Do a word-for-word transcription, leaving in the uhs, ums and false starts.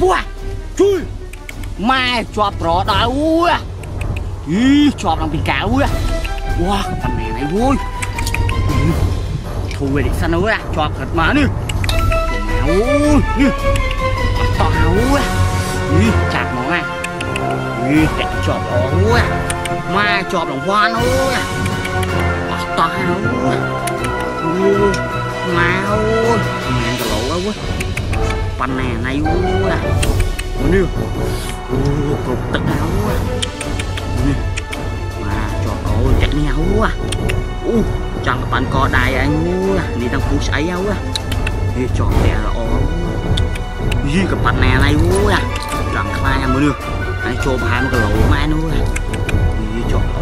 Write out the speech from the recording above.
bùa chui mai chọp rõ đâu ý chọp làm bị cáo á wow phần này này vui thu về để săn nữa chọp thật mà đi ôi đi tao á đi chặt nó này đi để chọp nó á mai chọp lòng hoa nó á tao á mai ôi mẹ cái lỗ quá phần này này quá đi cục tất áo á mà chọp ôi chạy nhau á u chẳng bạn co đài anh á đi đang phú sấy áo á đi chọn đè là ó gì cái bạn này này quá chẳng khai em mới được anh cho hai cái lỗ mai nữa đi chọn